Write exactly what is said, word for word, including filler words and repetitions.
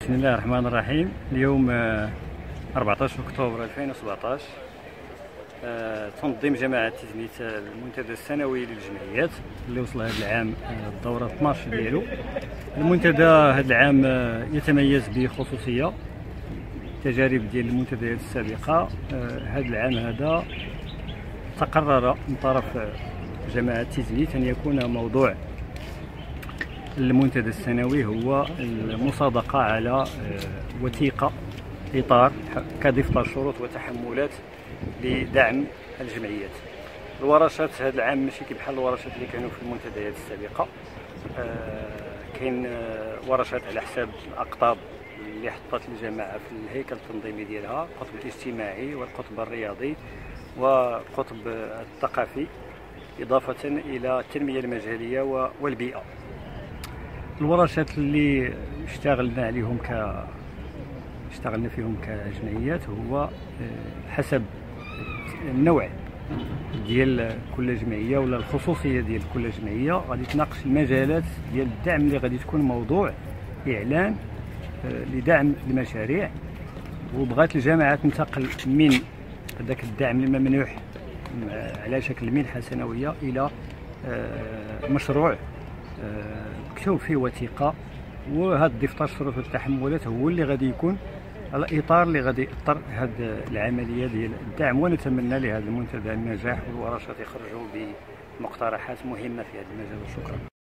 بسم الله الرحمن الرحيم. اليوم أربعطاش أكتوبر ألفين وسبعطاش تنظيم جماعة تزميت المنتدى السنوي للجمعيات اللي وصل هذا العام الدورة اثناش ديالو. المنتدى هذا العام يتميز بخصوصية تجارب ديال المنتديات السابقة. هذا العام هذا تقرر من طرف جماعة تزميت أن يكون موضوع المنتدى السنوي هو المصادقة على وثيقة إطار كدفتر شروط وتحملات لدعم الجمعيات. الورشات هذا العام ماشي بحال الورشات اللي كانوا في المنتديات السابقة. كاين ورشات على حساب الأقطاب اللي حطت الجماعة في الهيكل التنظيمي ديالها، القطب الاجتماعي والقطب الرياضي والقطب الثقافي، إضافة إلى التنمية المجالية والبيئة. الورشات اللي اشتغلنا عليهم ك اشتغلنا فيهم كجمعيات هو حسب النوع ديال كل جمعيه ولا الخصوصيه ديال كل جمعيه، غادي تناقش المجالات ديال الدعم اللي غادي تكون موضوع اعلان لدعم المشاريع. وبغات الجماعه تنتقل من ذاك الدعم الممنوح على شكل منحه سنويه الى مشروع مكتوب فيه وثيقه، وهذا دفتر شروط والتحملات هو اللي غادي يكون الاطار اللي غادي ياطر هذه العمليه ديال الدعم. ونتمنى لهذا المنتدى النجاح والورشات يخرجوا بمقترحات مهمه في هذا المجال. وشكرا.